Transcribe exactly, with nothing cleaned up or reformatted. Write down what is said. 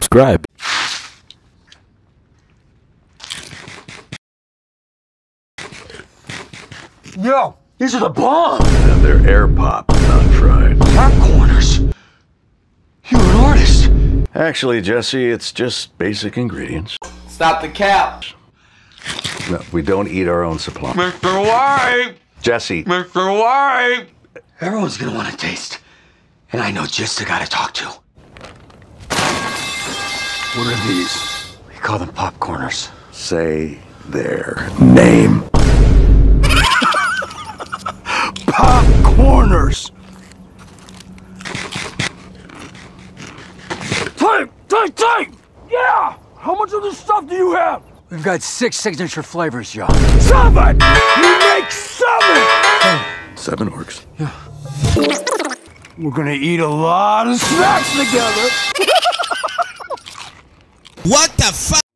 subscribe. Yo, these are the bomb! And they're air pop, not fried. Popcorners. You're an artist. Actually, Jesse, it's just basic ingredients. Stop the cap. No, we don't eat our own supply. Mister White! Jesse. Mister White! Everyone's gonna want to taste. And I know just the guy to talk to. What are these? We call them popcorners. Say their name. Popcorners! Take! Take! Take! Yeah! How much of this stuff do you have? We've got six signature flavors, y'all. Seven! You make seven! Seven orcs. Yeah. We're gonna eat a lot of snacks together. What the fuck?